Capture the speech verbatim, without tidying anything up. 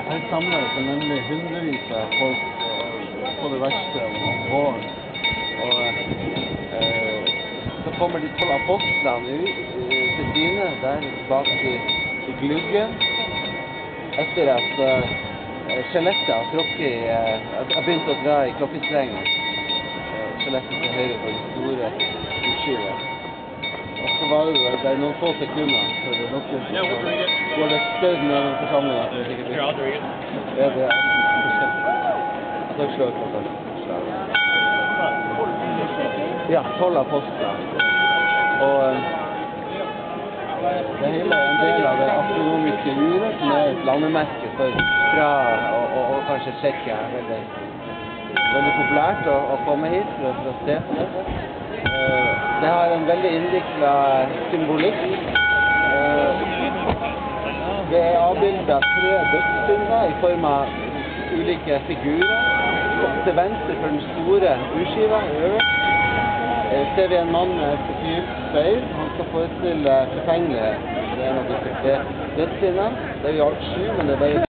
Her samler det nemlig hundrevis av folk på det verste om våren. Og eh, så kommer de tolv apostlene ut til dine der bak i, i gluggen etter at uh, skjelettet har trukket i, uh, har begynt å dra i klokkestrengen. Uh, skjelettet til høyre på de store utskivet. Og så var det det er noen få sekunder for det nok går det stød med den forsamlingen som er sikkert ikke. Det er det. Så slår jeg klokka. Ja, tolv apostler. Og uh, det hele er en del av det astronomiske uret, som er et landemerke for Praha og, og, og kanskje Tsjekkia. Det er veldig, veldig populært å, å komme hit for å, for å se på det. Uh, det har en veldig innviklet symbolikk. Uh, det er avbildet tre dødssynder i form av ulike figurer. Til venstre for den store urskiva øverst ser vi en mann med forgylt speil. Han skal forestille forfengelighet. Det er en av disse tre dødssyndene. Det er jo alt sju, men det er bare